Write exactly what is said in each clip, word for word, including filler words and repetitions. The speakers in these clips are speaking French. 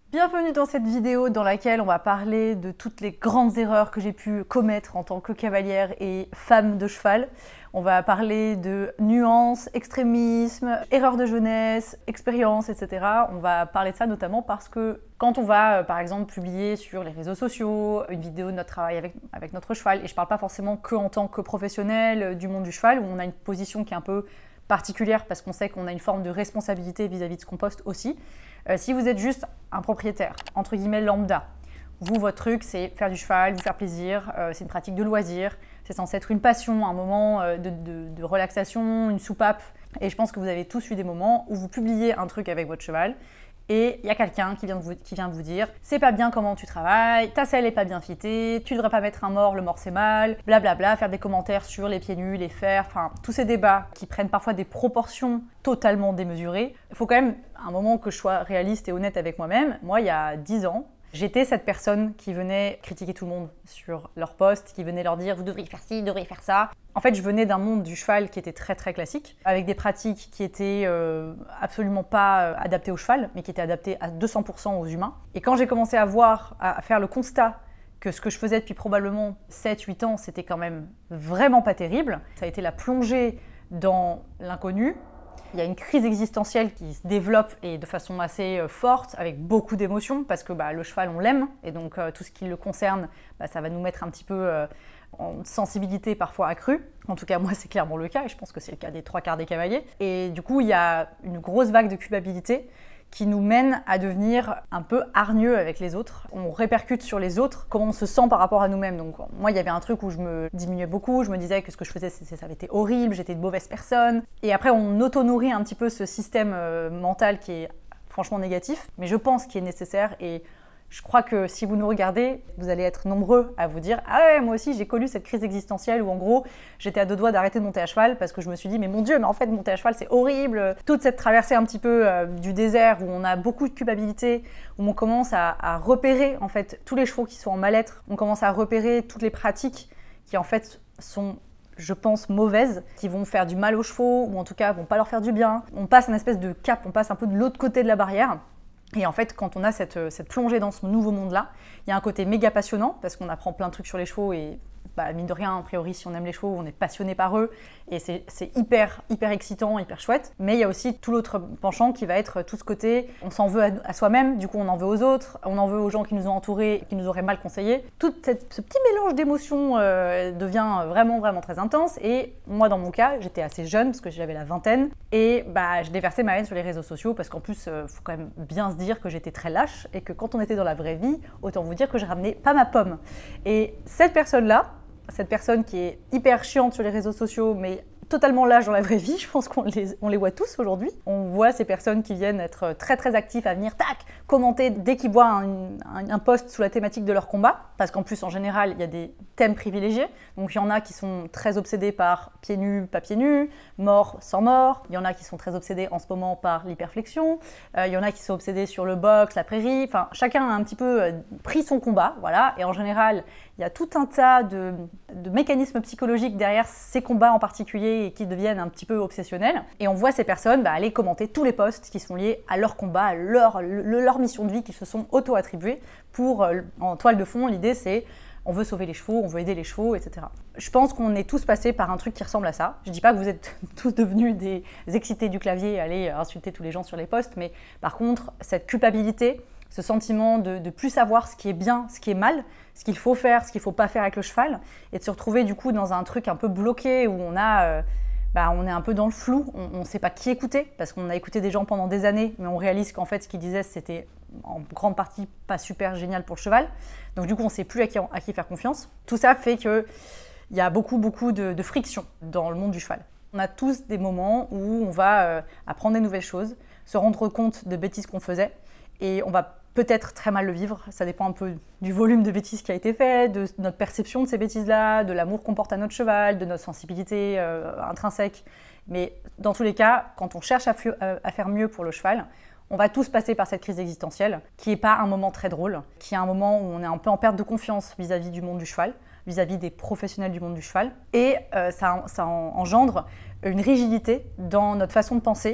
Bienvenue dans cette vidéo dans laquelle on va parler de toutes les grandes erreurs que j'ai pu commettre en tant que cavalière et femme de cheval. On va parler de nuances, extrémisme, erreurs de jeunesse, expérience, et cetera. On va parler de ça notamment parce que quand on va, par exemple, publier sur les réseaux sociaux une vidéo de notre travail avec, avec notre cheval, et je ne parle pas forcément que en tant que professionnel du monde du cheval, où on a une position qui est un peu particulière parce qu'on sait qu'on a une forme de responsabilité vis-à-vis de ce qu'on poste aussi. Euh, si vous êtes juste un propriétaire, entre guillemets lambda, vous, votre truc, c'est faire du cheval, vous faire plaisir, euh, c'est une pratique de loisir, c'est censé être une passion, un moment euh, de, de, de relaxation, une soupape. Et je pense que vous avez tous eu des moments où vous publiez un truc avec votre cheval et il y a quelqu'un qui vient de vous, qui vient de vous dire « c'est pas bien comment tu travailles, ta selle est pas bien fitée, tu devrais pas mettre un mort, le mort c'est mal, blablabla », faire des commentaires sur les pieds nus, les fers, enfin tous ces débats qui prennent parfois des proportions totalement démesurées. Il faut quand même un moment que je sois réaliste et honnête avec moi-même. Moi, il y a dix ans, j'étais cette personne qui venait critiquer tout le monde sur leur poste, qui venait leur dire « vous devriez faire ci, vous devriez faire ça ». En fait, je venais d'un monde du cheval qui était très très classique, avec des pratiques qui étaient euh, absolument pas euh, adaptées au cheval, mais qui étaient adaptées à deux cents pour cent aux humains. Et quand j'ai commencé à voir, à faire le constat que ce que je faisais depuis probablement sept huit ans, c'était quand même vraiment pas terrible, ça a été la plongée dans l'inconnu. Il y a une crise existentielle qui se développe et de façon assez euh, forte, avec beaucoup d'émotions, parce que bah, le cheval, on l'aime, et donc euh, tout ce qui le concerne, bah, ça va nous mettre un petit peu euh, en sensibilité parfois accrue. En tout cas, moi, c'est clairement le cas, et je pense que c'est le cas des trois quarts des cavaliers. Et du coup, il y a une grosse vague de culpabilité qui nous mène à devenir un peu hargneux avec les autres. On répercute sur les autres comment on se sent par rapport à nous-mêmes. Donc moi, il y avait un truc où je me diminuais beaucoup, je me disais que ce que je faisais, ça avait été horrible, j'étais une mauvaise personne. Et après, on auto-nourrit un petit peu ce système euh, mental qui est franchement négatif, mais je pense qu'il est nécessaire. Et je crois que si vous nous regardez, vous allez être nombreux à vous dire « Ah ouais, moi aussi j'ai connu cette crise existentielle où en gros j'étais à deux doigts d'arrêter de monter à cheval parce que je me suis dit « Mais mon Dieu, mais en fait monter à cheval c'est horrible !» Toute cette traversée un petit peu euh, du désert où on a beaucoup de culpabilité, où on commence à, à repérer en fait tous les chevaux qui sont en mal-être, on commence à repérer toutes les pratiques qui en fait sont, je pense, mauvaises, qui vont faire du mal aux chevaux ou en tout cas vont pas leur faire du bien. On passe une espèce de cap, on passe un peu de l'autre côté de la barrière. Et en fait, quand on a cette, cette plongée dans ce nouveau monde-là, il y a un côté méga passionnant, parce qu'on apprend plein de trucs sur les chevaux, et bah, mine de rien, a priori, si on aime les chevaux, on est passionné par eux, et c'est hyper, hyper excitant, hyper chouette. Mais il y a aussi tout l'autre penchant qui va être tout ce côté, on s'en veut à, à soi-même, du coup on en veut aux autres, on en veut aux gens qui nous ont entourés, qui nous auraient mal conseillés. Tout cette, ce petit mélange d'émotions euh, devient vraiment, vraiment très intense, et moi, dans mon cas, j'étais assez jeune, parce que j'avais la vingtaine, et bah, je déversais ma haine sur les réseaux sociaux, parce qu'en plus, il euh, faut quand même bien se dire que j'étais très lâche, et que quand on était dans la vraie vie, autant vous dire que je ramenais pas ma pomme. Et cette personne-là, cette personne qui est hyper chiante sur les réseaux sociaux, mais totalement lâche dans la vraie vie, je pense qu'on les, on les voit tous aujourd'hui. On voit ces personnes qui viennent être très très actifs à venir, tac, commenter dès qu'ils voient un, un, un post sous la thématique de leur combat, parce qu'en plus en général il y a des thèmes privilégiés, donc il y en a qui sont très obsédés par pieds nus, pas pieds nus, mort sans mort, il y en a qui sont très obsédés en ce moment par l'hyperflexion, euh, il y en a qui sont obsédés sur le box, la prairie, enfin chacun a un petit peu euh, pris son combat, voilà, et en général il y a tout un tas de, de mécanismes psychologiques derrière ces combats en particulier et qui deviennent un petit peu obsessionnels. Et on voit ces personnes bah, aller commenter tous les posts qui sont liés à leur combat, à leur, le, leur mission de vie qu'ils se sont auto-attribués pour, euh, en toile de fond, l'idée c'est on veut sauver les chevaux, on veut aider les chevaux, et cetera. Je pense qu'on est tous passés par un truc qui ressemble à ça. Je dis pas que vous êtes tous devenus des excités du clavier et aller insulter tous les gens sur les posts, mais par contre, cette culpabilité, ce sentiment de ne plus savoir ce qui est bien, ce qui est mal, ce qu'il faut faire, ce qu'il ne faut pas faire avec le cheval, et de se retrouver du coup dans un truc un peu bloqué où on, a, euh, bah, on est un peu dans le flou, on ne sait pas qui écouter, parce qu'on a écouté des gens pendant des années, mais on réalise qu'en fait ce qu'ils disaient c'était en grande partie pas super génial pour le cheval, donc du coup on ne sait plus à qui, à qui faire confiance. Tout ça fait qu'il y a beaucoup beaucoup de, de friction dans le monde du cheval. On a tous des moments où on va euh, apprendre des nouvelles choses, se rendre compte de bêtises qu'on faisait, et on va peut-être très mal le vivre, ça dépend un peu du volume de bêtises qui a été fait, de notre perception de ces bêtises-là, de l'amour qu'on porte à notre cheval, de notre sensibilité euh, intrinsèque. Mais dans tous les cas, quand on cherche à, à faire mieux pour le cheval, on va tous passer par cette crise existentielle, qui n'est pas un moment très drôle, qui est un moment où on est un peu en perte de confiance vis-à-vis du monde du cheval, vis-à-vis des professionnels du monde du cheval. Et euh, ça, ça engendre une rigidité dans notre façon de penser,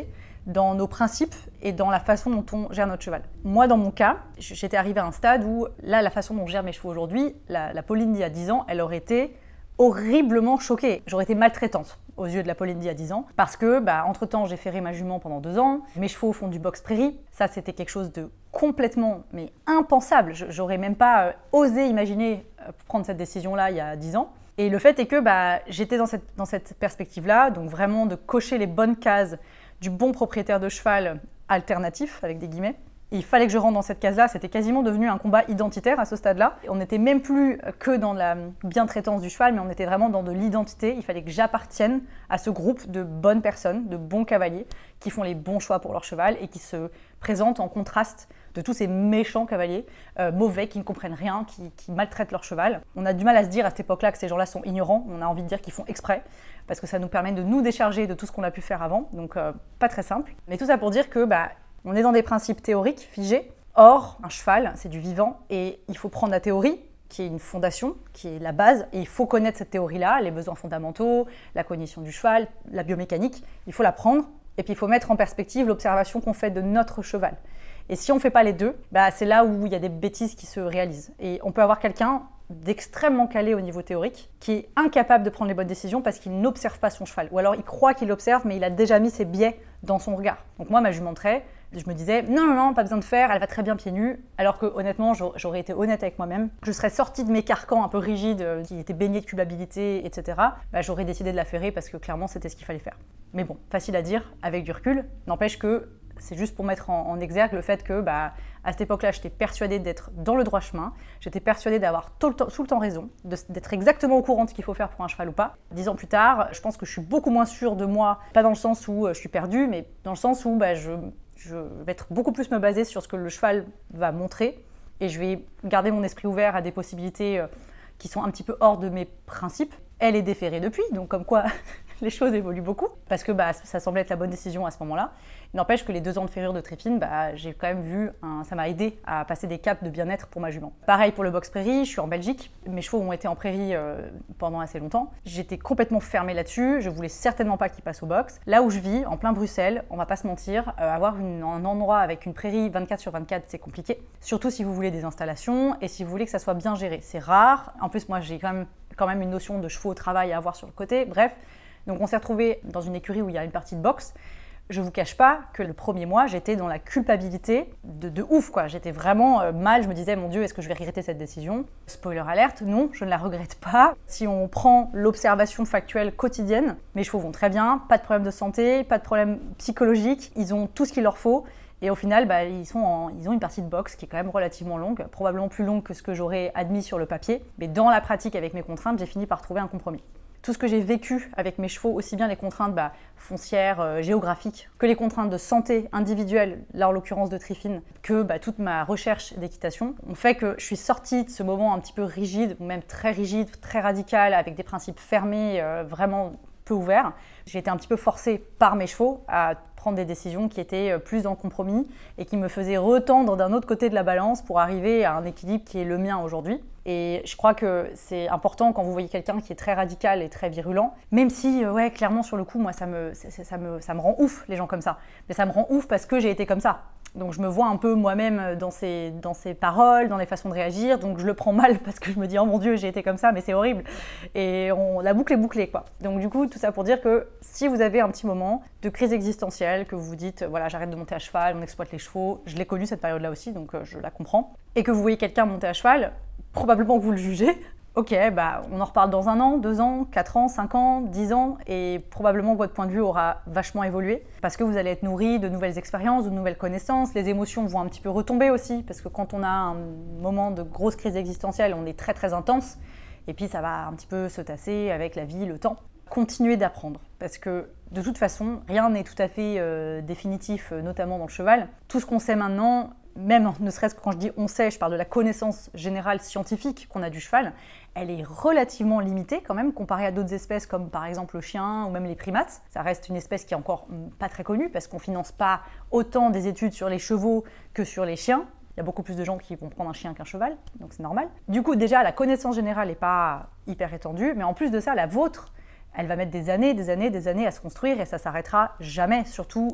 dans nos principes et dans la façon dont on gère notre cheval. Moi, dans mon cas, j'étais arrivée à un stade où, là, la façon dont je gère mes chevaux aujourd'hui, la, la Pauline d'il y a dix ans, elle aurait été horriblement choquée. J'aurais été maltraitante aux yeux de la Pauline d'il y a dix ans, parce que, bah, entre-temps, j'ai ferré ma jument pendant deux ans, mes chevaux font du box prairie, ça, c'était quelque chose de complètement, mais impensable. J'aurais même pas euh, osé imaginer euh, prendre cette décision-là il y a dix ans. Et le fait est que bah, j'étais dans cette, dans cette perspective-là, donc vraiment de cocher les bonnes cases du bon propriétaire de cheval alternatif, avec des guillemets. Et il fallait que je rentre dans cette case-là, c'était quasiment devenu un combat identitaire à ce stade-là. On n'était même plus que dans la bientraitance du cheval, mais on était vraiment dans de l'identité. Il fallait que j'appartienne à ce groupe de bonnes personnes, de bons cavaliers, qui font les bons choix pour leur cheval et qui se présentent en contraste de tous ces méchants cavaliers, euh, mauvais, qui ne comprennent rien, qui, qui maltraitent leur cheval. On a du mal à se dire à cette époque-là que ces gens-là sont ignorants, on a envie de dire qu'ils font exprès, parce que ça nous permet de nous décharger de tout ce qu'on a pu faire avant, donc euh, pas très simple. Mais tout ça pour dire que bah, on est dans des principes théoriques, figés. Or, un cheval, c'est du vivant, et il faut prendre la théorie, qui est une fondation, qui est la base, et il faut connaître cette théorie-là, les besoins fondamentaux, la cognition du cheval, la biomécanique, il faut la prendre, et puis il faut mettre en perspective l'observation qu'on fait de notre cheval. Et si on ne fait pas les deux, bah c'est là où il y a des bêtises qui se réalisent. Et on peut avoir quelqu'un d'extrêmement calé au niveau théorique, qui est incapable de prendre les bonnes décisions parce qu'il n'observe pas son cheval. Ou alors il croit qu'il l'observe, mais il a déjà mis ses biais dans son regard. Donc moi, ma jument trait, je me disais, non, non, non, pas besoin de faire, elle va très bien pieds nus. Alors que honnêtement, j'aurais été honnête avec moi-même. Je serais sortie de mes carcans un peu rigides, euh, qui étaient baignés de culpabilité, et cetera. Bah, j'aurais décidé de la ferrer parce que clairement, c'était ce qu'il fallait faire. Mais bon, facile à dire, avec du recul. N'empêche que c'est juste pour mettre en, en exergue le fait que, bah, à cette époque-là, j'étais persuadée d'être dans le droit chemin. J'étais persuadée d'avoir tout le temps, tout le temps raison, d'être exactement au courant de ce qu'il faut faire pour un cheval ou pas. Dix ans plus tard, je pense que je suis beaucoup moins sûre de moi, pas dans le sens où je suis perdue, mais dans le sens où bah, je, je vais être beaucoup plus me baser sur ce que le cheval va montrer, et je vais garder mon esprit ouvert à des possibilités qui sont un petit peu hors de mes principes. Elle est déférée depuis, donc comme quoi les choses évoluent beaucoup, parce que bah, ça semblait être la bonne décision à ce moment-là. Il n'empêche que les deux ans de ferrure de Tréfine, bah, j'ai quand même vu, un, ça m'a aidé à passer des caps de bien-être pour ma jument. Pareil pour le box prairie, je suis en Belgique, mes chevaux ont été en prairie euh, pendant assez longtemps. J'étais complètement fermée là-dessus, je voulais certainement pas qu'ils passent au box. Là où je vis, en plein Bruxelles, on va pas se mentir, euh, avoir une, un endroit avec une prairie vingt-quatre sur vingt-quatre, c'est compliqué. Surtout si vous voulez des installations et si vous voulez que ça soit bien géré. C'est rare, en plus moi j'ai quand même, quand même une notion de chevaux au travail à avoir sur le côté, bref. Donc on s'est retrouvés dans une écurie où il y a une partie de boxe. Je vous cache pas que le premier mois, j'étais dans la culpabilité de, de ouf, quoi. J'étais vraiment euh, mal, je me disais, mon Dieu, est-ce que je vais regretter cette décision? Spoiler alerte, non, je ne la regrette pas. Si on prend l'observation factuelle quotidienne, mes chevaux vont très bien, pas de problème de santé, pas de problème psychologique, ils ont tout ce qu'il leur faut. Et au final, bah, ils, sont en, ils ont une partie de boxe qui est quand même relativement longue, probablement plus longue que ce que j'aurais admis sur le papier. Mais dans la pratique, avec mes contraintes, j'ai fini par trouver un compromis. Tout ce que j'ai vécu avec mes chevaux, aussi bien les contraintes bah, foncières, euh, géographiques, que les contraintes de santé individuelle, là en l'occurrence de Tréfine, que bah, toute ma recherche d'équitation, ont fait que je suis sortie de ce moment un petit peu rigide, ou même très rigide, très radical, avec des principes fermés, euh, vraiment peu ouverts. J'ai été un petit peu forcée par mes chevaux à prendre des décisions qui étaient plus en compromis et qui me faisaient retendre d'un autre côté de la balance pour arriver à un équilibre qui est le mien aujourd'hui. Et je crois que c'est important quand vous voyez quelqu'un qui est très radical et très virulent, même si, ouais, clairement, sur le coup, moi, ça me, ça, ça me, ça me rend ouf, les gens comme ça. Mais ça me rend ouf parce que j'ai été comme ça. Donc je me vois un peu moi-même dans ces, dans ces paroles, dans les façons de réagir, donc je le prends mal parce que je me dis « Oh mon Dieu, j'ai été comme ça, mais c'est horrible !» Et on, la boucle est bouclée, quoi. Donc du coup, tout ça pour dire que si vous avez un petit moment de crise existentielle, que vous vous dites « Voilà, j'arrête de monter à cheval, on exploite les chevaux », je l'ai connue cette période-là aussi, donc je la comprends, et que vous voyez quelqu'un monter à cheval, probablement que vous le jugez. Ok, bah, on en reparle dans un an, deux ans, quatre ans, cinq ans, dix ans, et probablement que votre point de vue aura vachement évolué, parce que vous allez être nourri de nouvelles expériences, de nouvelles connaissances, les émotions vont un petit peu retomber aussi, parce que quand on a un moment de grosse crise existentielle, on est très très intense, et puis ça va un petit peu se tasser avec la vie, le temps. Continuez d'apprendre, parce que de toute façon, rien n'est tout à fait euh, définitif, notamment dans le cheval. Tout ce qu'on sait maintenant, même ne serait-ce que quand je dis on sait, je parle de la connaissance générale scientifique qu'on a du cheval, elle est relativement limitée quand même comparée à d'autres espèces comme par exemple le chien ou même les primates. Ça reste une espèce qui est encore pas très connue parce qu'on finance pas autant des études sur les chevaux que sur les chiens. Il y a beaucoup plus de gens qui vont prendre un chien qu'un cheval, donc c'est normal. Du coup, déjà, la connaissance générale n'est pas hyper étendue, mais en plus de ça, la vôtre, elle va mettre des années, des années, des années à se construire et ça s'arrêtera jamais, surtout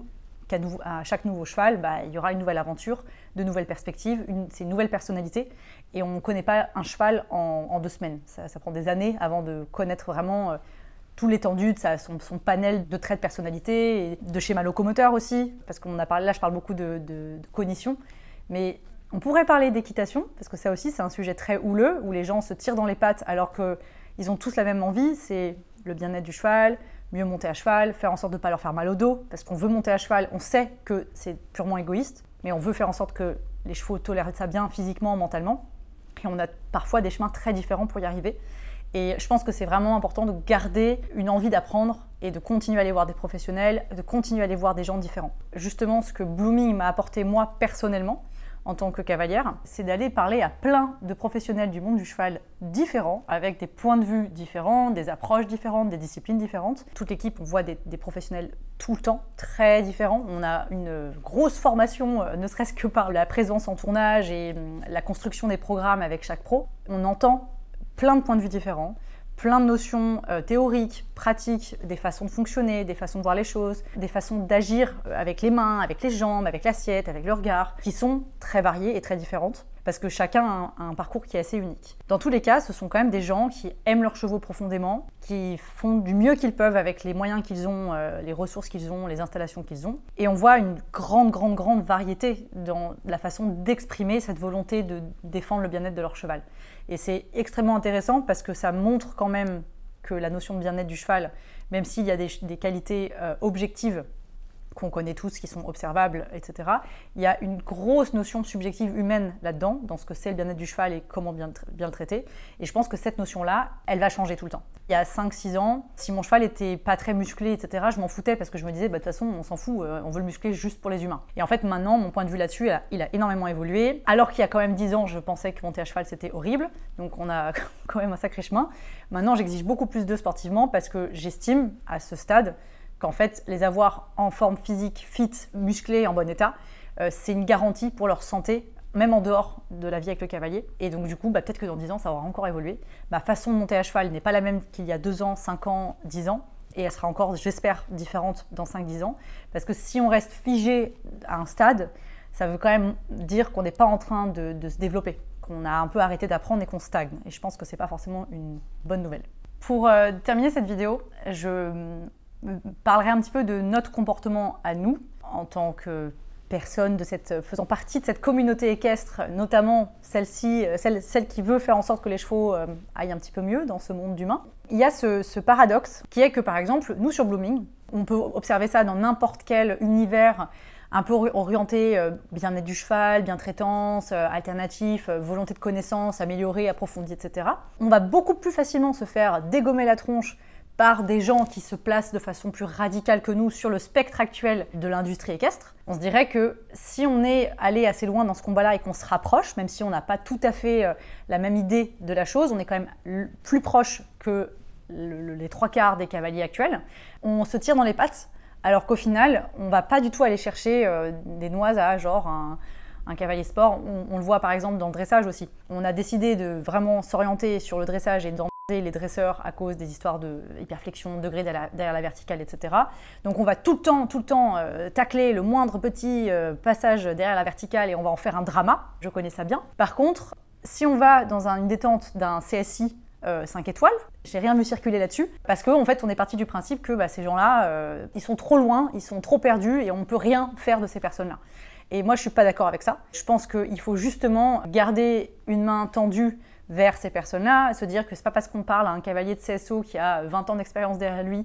qu'à nou à chaque nouveau cheval, bah, il y aura une nouvelle aventure, de nouvelles perspectives, c'est une nouvelle personnalité. Et on ne connaît pas un cheval en, en deux semaines. Ça, ça prend des années avant de connaître vraiment euh, tout l'étendue de sa, son, son panel de traits de personnalité, et de schémas locomoteurs aussi, parce qu'on a parlé, là je parle beaucoup de, de, de cognition, mais on pourrait parler d'équitation, parce que ça aussi c'est un sujet très houleux, où les gens se tirent dans les pattes alors qu'ils ont tous la même envie, c'est le bien-être du cheval, mieux monter à cheval, faire en sorte de ne pas leur faire mal au dos, parce qu'on veut monter à cheval, on sait que c'est purement égoïste, mais on veut faire en sorte que les chevaux tolèrent ça bien physiquement, mentalement, et on a parfois des chemins très différents pour y arriver. Et je pense que c'est vraiment important de garder une envie d'apprendre et de continuer à aller voir des professionnels, de continuer à aller voir des gens différents. Justement, ce que Blooming m'a apporté moi personnellement, en tant que cavalière, c'est d'aller parler à plein de professionnels du monde du cheval différents, avec des points de vue différents, des approches différentes, des disciplines différentes. Toute l'équipe, on voit des, des professionnels tout le temps, très différents. On a une grosse formation, ne serait-ce que par la présence en tournage et la construction des programmes avec chaque pro. On entend plein de points de vue différents, plein de notions euh, théoriques, pratiques, des façons de fonctionner, des façons de voir les choses, des façons d'agir avec les mains, avec les jambes, avec l'assiette, avec le regard, qui sont très variées et très différentes, parce que chacun a un, a un parcours qui est assez unique. Dans tous les cas, ce sont quand même des gens qui aiment leurs chevaux profondément, qui font du mieux qu'ils peuvent avec les moyens qu'ils ont, euh, les ressources qu'ils ont, les installations qu'ils ont. Et on voit une grande, grande, grande variété dans la façon d'exprimer cette volonté de défendre le bien-être de leur cheval. Et c'est extrêmement intéressant parce que ça montre quand même que la notion de bien-être du cheval, même s'il y a des, des qualités euh, objectives qu'on connaît tous, qui sont observables, et cetera, il y a une grosse notion subjective humaine là-dedans, dans ce que c'est le bien-être du cheval et comment bien, bien le traiter. Et je pense que cette notion-là, elle va changer tout le temps. Il y a cinq six ans, si mon cheval était pas très musclé, et cetera, je m'en foutais parce que je me disais, bah, de toute façon, on s'en fout, euh, on veut le muscler juste pour les humains. Et en fait, maintenant, mon point de vue là-dessus, il, il a énormément évolué. Alors qu'il y a quand même dix ans, je pensais que monter à cheval, c'était horrible. Donc on a quand même un sacré chemin. Maintenant, j'exige beaucoup plus d'eux sportivement parce que j'estime, à ce stade, qu'en fait, les avoir en forme physique, fit, musclés, en bon état, euh, c'est une garantie pour leur santé, même en dehors de la vie avec le cavalier. Et donc du coup, bah, peut-être que dans dix ans, ça aura encore évolué. Ma façon de monter à cheval n'est pas la même qu'il y a deux ans, cinq ans, dix ans. Et elle sera encore, j'espère, différente dans cinq dix ans. Parce que si on reste figé à un stade, ça veut quand même dire qu'on n'est pas en train de, de se développer, qu'on a un peu arrêté d'apprendre et qu'on stagne. Et je pense que ce n'est pas forcément une bonne nouvelle. Pour euh, terminer cette vidéo, je parlerai un petit peu de notre comportement à nous, en tant que personne de cette, faisant partie de cette communauté équestre, notamment celle-ci, celle, celle qui veut faire en sorte que les chevaux euh, aillent un petit peu mieux dans ce monde d'humains. Il y a ce, ce paradoxe qui est que, par exemple, nous sur Blooming, on peut observer ça dans n'importe quel univers un peu orienté euh, bien-être du cheval, bien-traitance, euh, alternatif, euh, volonté de connaissance, améliorée, approfondie, et cetera. On va beaucoup plus facilement se faire dégommer la tronche par des gens qui se placent de façon plus radicale que nous sur le spectre actuel de l'industrie équestre. On se dirait que si on est allé assez loin dans ce combat-là et qu'on se rapproche, même si on n'a pas tout à fait la même idée de la chose, on est quand même plus proche que le, le, les trois quarts des cavaliers actuels, on se tire dans les pattes, alors qu'au final, on ne va pas du tout aller chercher euh, des noises à genre un, un cavalier sport. On, on le voit par exemple dans le dressage aussi. On a décidé de vraiment s'orienter sur le dressage et d'en les dresseurs à cause des histoires de hyperflexion, degré derrière la, derrière la verticale, et cetera. Donc on va tout le temps, tout le temps euh, tacler le moindre petit euh, passage derrière la verticale et on va en faire un drama. Je connais ça bien. Par contre, si on va dans un, une détente d'un C S I euh, cinq étoiles, j'ai rien vu circuler là-dessus, parce qu'en en fait on est parti du principe que bah, ces gens-là, euh, ils sont trop loin, ils sont trop perdus et on ne peut rien faire de ces personnes-là. Et moi je suis pas d'accord avec ça. Je pense qu'il faut justement garder une main tendue vers ces personnes-là, se dire que c'est pas parce qu'on parle à un cavalier de C S O qui a vingt ans d'expérience derrière lui,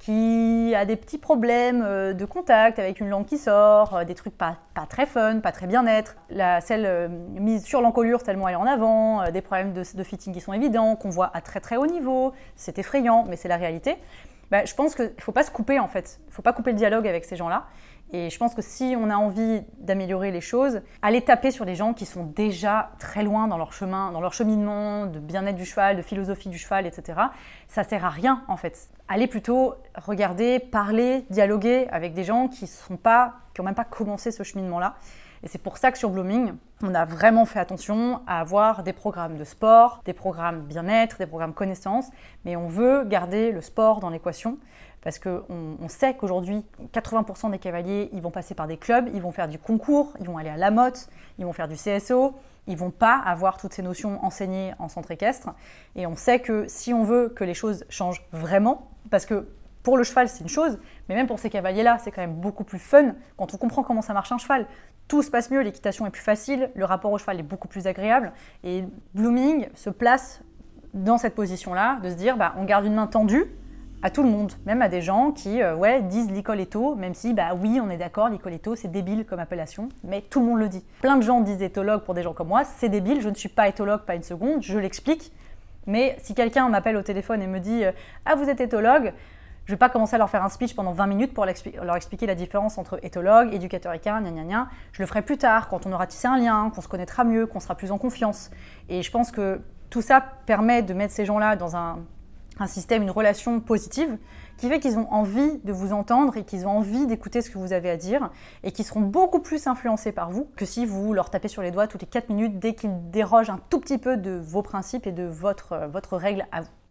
qui a des petits problèmes de contact avec une langue qui sort, des trucs pas, pas très fun, pas très bien-être, la selle euh, mise sur l'encolure tellement elle est en avant, euh, des problèmes de, de fitting qui sont évidents, qu'on voit à très très haut niveau, c'est effrayant, mais c'est la réalité. Bah, je pense qu'il ne faut pas se couper en fait, il ne faut pas couper le dialogue avec ces gens-là. Et je pense que si on a envie d'améliorer les choses, aller taper sur des gens qui sont déjà très loin dans leur chemin, dans leur cheminement de bien-être du cheval, de philosophie du cheval, et cetera, ça sert à rien en fait. Allez plutôt regarder, parler, dialoguer avec des gens qui sont pas, qui n'ont même pas commencé ce cheminement-là. Et c'est pour ça que sur Blooming, on a vraiment fait attention à avoir des programmes de sport, des programmes bien-être, des programmes connaissances, mais on veut garder le sport dans l'équation parce qu'on on sait qu'aujourd'hui, quatre-vingts pour cent des cavaliers, ils vont passer par des clubs, ils vont faire du concours, ils vont aller à la motte, ils vont faire du C S O, ils ne vont pas avoir toutes ces notions enseignées en centre équestre. Et on sait que si on veut que les choses changent vraiment, parce que pour le cheval, c'est une chose, mais même pour ces cavaliers-là, c'est quand même beaucoup plus fun quand on comprend comment ça marche un cheval. Tout se passe mieux, l'équitation est plus facile, le rapport au cheval est beaucoup plus agréable. Et Blooming se place dans cette position-là, de se dire bah, on garde une main tendue à tout le monde, même à des gens qui euh, ouais, disent l'Icoletto, même si bah oui, on est d'accord, l'Icoletto, c'est débile comme appellation, mais tout le monde le dit. Plein de gens disent éthologue pour des gens comme moi, c'est débile, je ne suis pas éthologue, pas une seconde, je l'explique. Mais si quelqu'un m'appelle au téléphone et me dit « Ah, vous êtes éthologue », je ne vais pas commencer à leur faire un speech pendant vingt minutes pour leur expliquer la différence entre éthologue, éducateur équin, gna gna gna. Je le ferai plus tard, quand on aura tissé un lien, qu'on se connaîtra mieux, qu'on sera plus en confiance. Et je pense que tout ça permet de mettre ces gens-là dans un, un système, une relation positive, qui fait qu'ils ont envie de vous entendre et qu'ils ont envie d'écouter ce que vous avez à dire et qu'ils seront beaucoup plus influencés par vous que si vous leur tapez sur les doigts toutes les quatre minutes dès qu'ils dérogent un tout petit peu de vos principes et de votre, votre règle à vous.